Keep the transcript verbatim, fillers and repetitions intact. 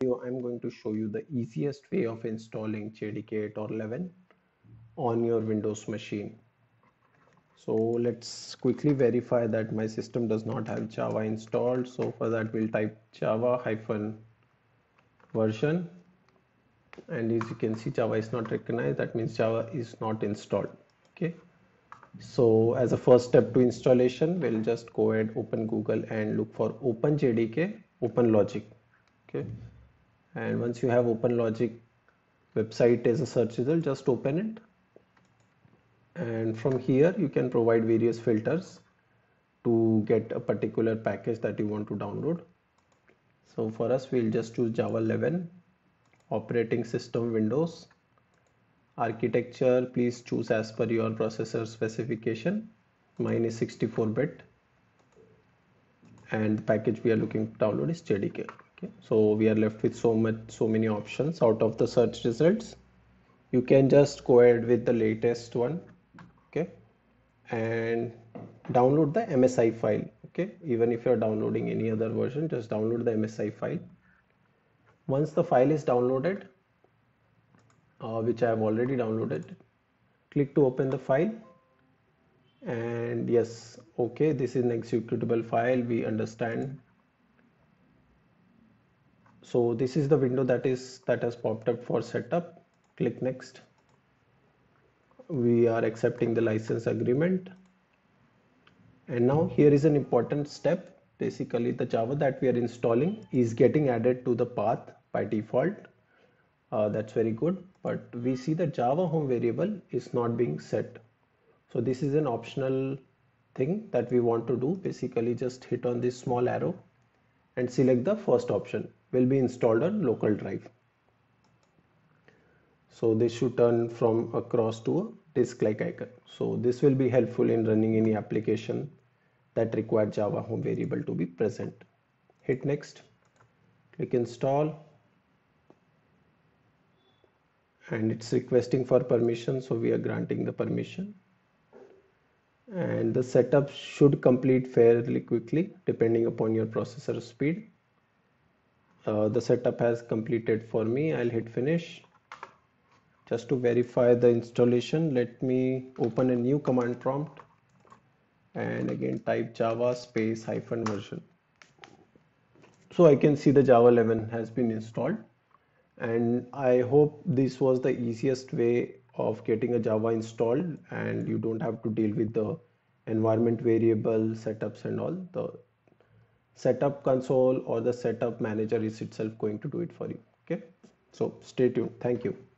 I'm going to show you the easiest way of installing J D K eight or eleven on your Windows machine. So let's quickly verify that my system does not have Java installed. So for that we'll type Java hyphen version, and as you can see Java is not recognized. That means Java is not installed. Okay. So as a first step to installation, we'll just go ahead, open Google and look for OpenJDK, OpenLogic. Okay. And once you have OpenLogic website as a search result, just open it, and from here you can provide various filters to get a particular package that you want to download. So for us we'll just choose Java eleven, operating system Windows, architecture please choose as per your processor specification. Mine is sixty-four bit, and the package we are looking to download is J D K. Okay, so we are left with so much so many options out of the search results. You can just go ahead with the latest one. Okay, and download the M S I file. Okay, even if you're downloading any other version, just download the M S I file. Once the file is downloaded, uh, which I have already downloaded, click to open the file, and yes, okay, this is an executable file, we understand. So this is the window that is that has popped up for setup. Click next. We are accepting the license agreement. And now here is an important step. Basically the Java that we are installing is getting added to the path by default. Uh, that's very good, but we see the Java home variable is not being set. So this is an optional thing that we want to do. Basically just hit on this small arrow and select the first option, will be installed on local drive. So this should turn from across to a disk-like icon. So this will be helpful in running any application that require Java home variable to be present. Hit next, click install, and it's requesting for permission, so we are granting the permission. And the setup should complete fairly quickly depending upon your processor speed. Uh, the setup has completed for me. I'll hit finish. Just to verify the installation, let me open a new command prompt and again type Java space hyphen version. So I can see the Java eleven has been installed, and I hope this was the easiest way of getting a Java installed, and you don't have to deal with the environment variable setups and all. The setup console or the setup manager is itself going to do it for you. Okay, so stay tuned. Thank you.